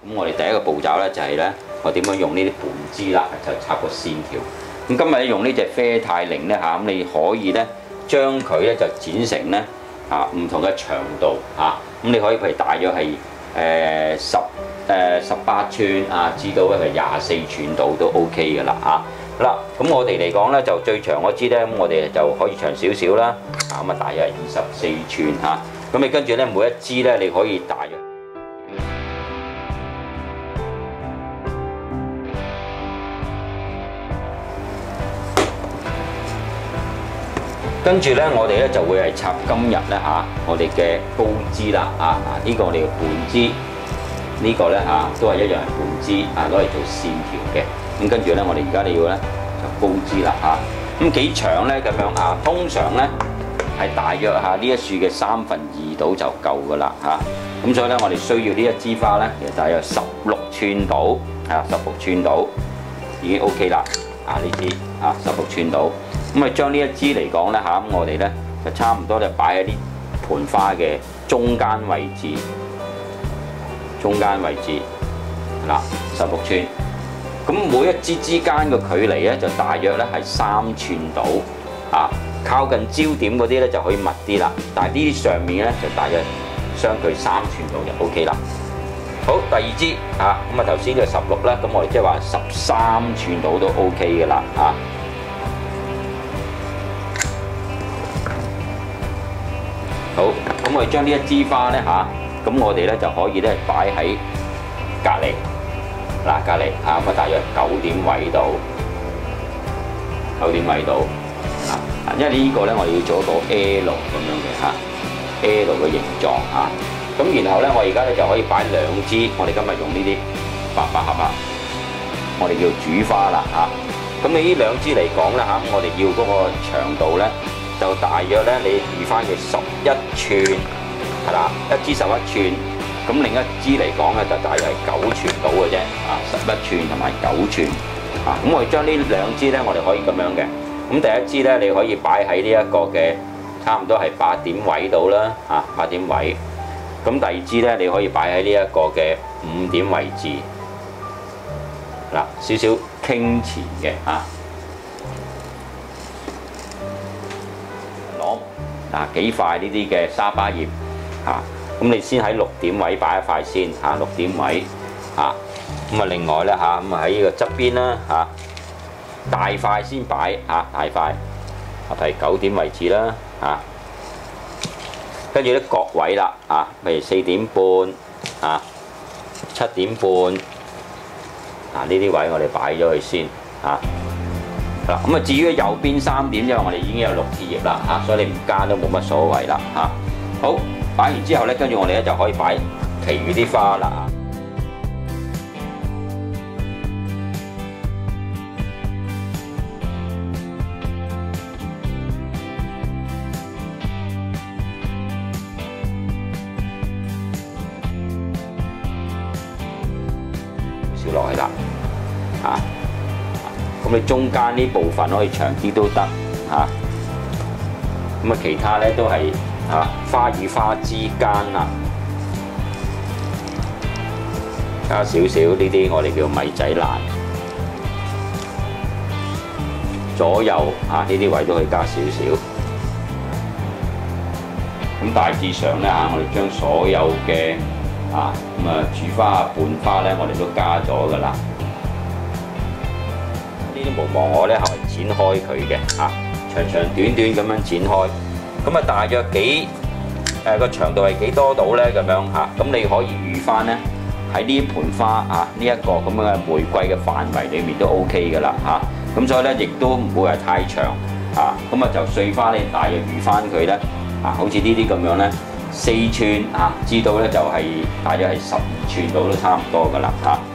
咁我哋第一個步驟咧就係咧，我點樣用呢啲盤枝啦，就插個線條。咁今日咧用呢隻啡太靈咧嚇，咁你可以咧將佢咧就剪成咧唔同嘅長度嚇。咁你可以譬如大約係18寸至到咧係24寸度都 OK 嘅啦嚇。好啦，咁我哋嚟講咧就最長嗰支咧，咁我哋就可以長少少啦。咁啊，大約係24寸嚇。咁你跟住咧每一支咧，你可以大約。跟住咧，我哋咧就會係插今日咧我哋嘅高枝啦呢個我哋嘅半枝，呢個咧都係一樣係半枝攞嚟做線條嘅。咁跟住咧，我哋而家你要咧就高枝啦咁幾長咧咁樣通常咧係大約呢一樹嘅2/3度就夠噶啦咁所以咧，我哋需要呢一枝花咧，其實大約16寸度16寸度已經 OK 啦呢支16寸度。咁將呢一支嚟講咧咁我哋咧就差唔多就擺喺啲盆花嘅中間位置嗱16寸。咁每一支之間嘅距離咧就大約咧係3寸度靠近焦點嗰啲咧就可以密啲啦，但係呢啲上面咧就大約相距3寸度就 OK 啦。好，第二支咁頭先呢個16啦，咁我哋即係話13寸度都 OK 嘅啦好，咁我哋將呢一支花咧咁我哋咧就可以咧擺喺隔離咁大約9點位度因為呢個咧我哋要做一個 L 咁樣嘅L 嘅形狀咁然後咧我而家咧就可以擺2支，我哋今日用呢啲800盒我哋叫主花啦咁你呢2支嚟講咧我哋要嗰個長度咧。就大約咧，你預翻嘅11寸係啦，一支11寸，咁另一支嚟講咧就大約係9寸到嘅啫11寸同埋9寸咁我哋將呢2支咧，我哋可以咁樣嘅。咁第一支咧，你可以擺喺呢一個嘅差唔多係8點位度啦8點位。咁第二支咧，你可以擺喺呢一個嘅5點位置少少傾前嘅幾塊呢啲嘅沙巴葉咁你先喺6點位擺一塊先6點位咁另外咧咁喺呢個側邊啦大塊先擺大塊係9點位置啦跟住啲角位啦譬如4點半7點半呢啲位我哋擺咗佢先咁至於右邊3點，因為我哋已經有6枝葉啦所以你唔加都冇乜所謂啦好，擺完之後咧，跟住我哋咧就可以擺其餘啲花啦少落去啦咁你中間呢部分可以長啲都得咁其他咧都係花與花之間加少少呢啲我哋叫米仔蘭，左右呢啲位都可以加少少。咁大致上咧我哋將所有嘅主花半花咧，我哋都加咗㗎啦。呢啲無妨我咧係剪開佢嘅長長短短咁樣剪開。咁大約個長度係幾多度咧？咁樣咁你可以預翻咧喺呢盆花呢一個咁樣嘅玫瑰嘅範圍裏面都 OK 㗎啦咁所以咧亦都唔會係太長咁就碎花你大約預翻佢咧好似呢啲咁樣咧4寸至到咧就係大約係12寸度都差唔多㗎啦